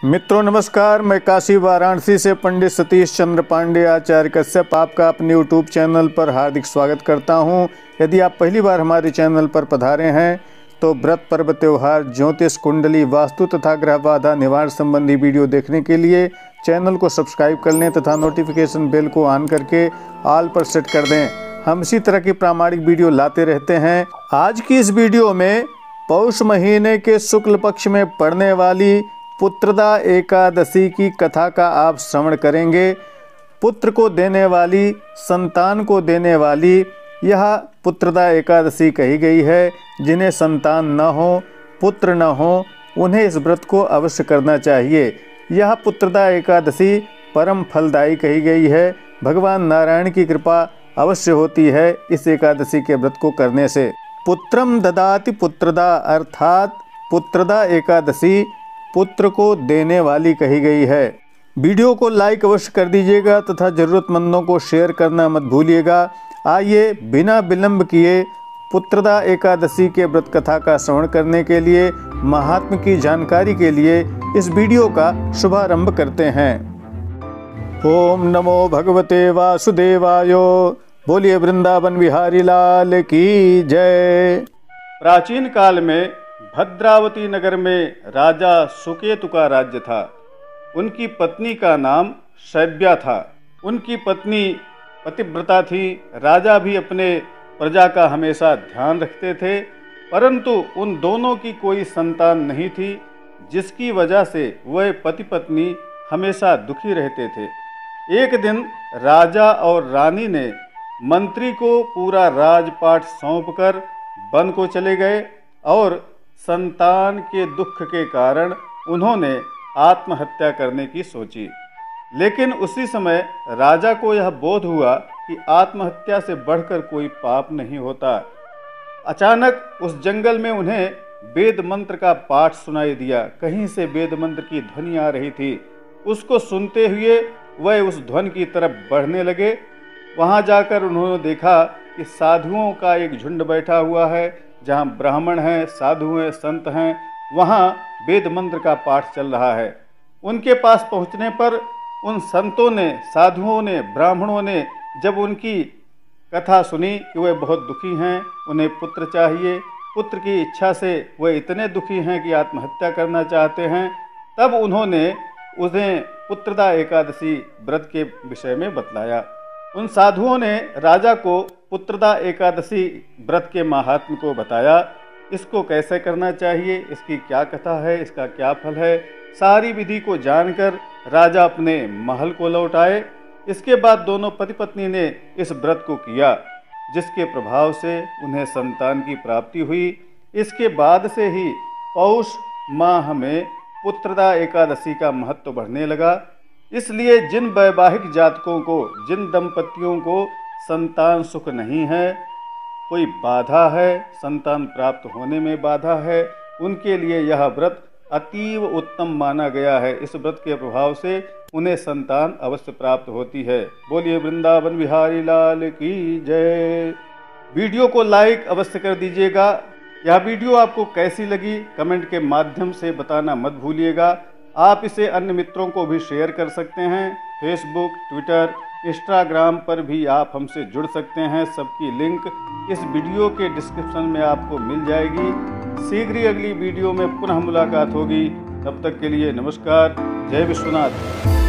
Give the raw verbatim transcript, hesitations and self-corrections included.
मित्रों नमस्कार, मैं काशी वाराणसी से पंडित सतीश चंद्र पांडे आचार्य कश्यप आपका अपने यूट्यूब चैनल पर हार्दिक स्वागत करता हूं। यदि आप पहली बार हमारे चैनल पर पधारे हैं तो व्रत पर्व त्योहार ज्योतिष कुंडली वास्तु तथा ग्रह बाधा निवारण संबंधी वीडियो देखने के लिए चैनल को सब्सक्राइब कर लें तथा नोटिफिकेशन बेल को ऑन करके ऑल पर सेट कर दें। हम इसी तरह की प्रामाणिक वीडियो लाते रहते हैं। आज की इस वीडियो में पौष महीने के शुक्ल पक्ष में पड़ने वाली पुत्रदा एकादशी की कथा का आप श्रवण करेंगे। पुत्र को देने वाली, संतान को देने वाली यह पुत्रदा एकादशी कही गई है। जिन्हें संतान न हो, पुत्र न हो, उन्हें इस व्रत को अवश्य करना चाहिए। यह पुत्रदा एकादशी परम फलदायी कही गई है। भगवान नारायण की कृपा अवश्य होती है इस एकादशी के व्रत को करने से। पुत्रम ददाति पुत्रदा अर्थात पुत्रदा एकादशी पुत्र को देने वाली कही गई है। वीडियो को लाइक अवश्य कर दीजिएगा तथा ज़रूरतमंदों को शेयर करना मत भूलिएगा। आइए बिना विलंब किए पुत्रदा एकादशी के व्रत कथा का श्रवण करने के लिए, महात्म्य की जानकारी के लिए इस वीडियो का शुभारंभ करते हैं। ओम नमो भगवते वासुदेवाय। बोलिए वृंदावन बिहारी लाल की जय। प्राचीन काल में भद्रावती नगर में राजा सुकेतु का राज्य था। उनकी पत्नी का नाम शैव्या था। उनकी पत्नी पतिव्रता थी। राजा भी अपने प्रजा का हमेशा ध्यान रखते थे, परंतु उन दोनों की कोई संतान नहीं थी, जिसकी वजह से वह पति पत्नी हमेशा दुखी रहते थे। एक दिन राजा और रानी ने मंत्री को पूरा राजपाट सौंपकर वन को चले गए और संतान के दुख के कारण उन्होंने आत्महत्या करने की सोची। लेकिन उसी समय राजा को यह बोध हुआ कि आत्महत्या से बढ़कर कोई पाप नहीं होता। अचानक उस जंगल में उन्हें वेद मंत्र का पाठ सुनाई दिया। कहीं से वेद मंत्र की ध्वनि आ रही थी। उसको सुनते हुए वह उस ध्वनि की तरफ बढ़ने लगे। वहां जाकर उन्होंने देखा कि साधुओं का एक झुंड बैठा हुआ है। जहाँ ब्राह्मण हैं, साधु हैं, संत हैं, वहाँ वेद मंत्र का पाठ चल रहा है। उनके पास पहुँचने पर उन संतों ने, साधुओं ने, ब्राह्मणों ने जब उनकी कथा सुनी कि वे बहुत दुखी हैं, उन्हें पुत्र चाहिए, पुत्र की इच्छा से वे इतने दुखी हैं कि आत्महत्या करना चाहते हैं, तब उन्होंने उन्हें पुत्रदा एकादशी व्रत के विषय में बतलाया। उन साधुओं ने राजा को पुत्रदा एकादशी व्रत के महात्म्य को बताया। इसको कैसे करना चाहिए, इसकी क्या कथा है, इसका क्या फल है, सारी विधि को जानकर राजा अपने महल को लौट आए। इसके बाद दोनों पति पत्नी ने इस व्रत को किया, जिसके प्रभाव से उन्हें संतान की प्राप्ति हुई। इसके बाद से ही पौष माह में पुत्रदा एकादशी का महत्व बढ़ने लगा। इसलिए जिन वैवाहिक जातकों को, जिन दंपतियों को संतान सुख नहीं है, कोई बाधा है, संतान प्राप्त होने में बाधा है, उनके लिए यह व्रत अतीव उत्तम माना गया है। इस व्रत के प्रभाव से उन्हें संतान अवश्य प्राप्त होती है। बोलिए वृंदावन बिहारी लाल की जय। वीडियो को लाइक अवश्य कर दीजिएगा। यह वीडियो आपको कैसी लगी कमेंट के माध्यम से बताना मत भूलिएगा। आप इसे अन्य मित्रों को भी शेयर कर सकते हैं। फेसबुक, ट्विटर, इंस्टाग्राम पर भी आप हमसे जुड़ सकते हैं। सबकी लिंक इस वीडियो के डिस्क्रिप्शन में आपको मिल जाएगी। शीघ्र ही अगली वीडियो में पुनः मुलाकात होगी। तब तक के लिए नमस्कार। जय विश्वनाथ।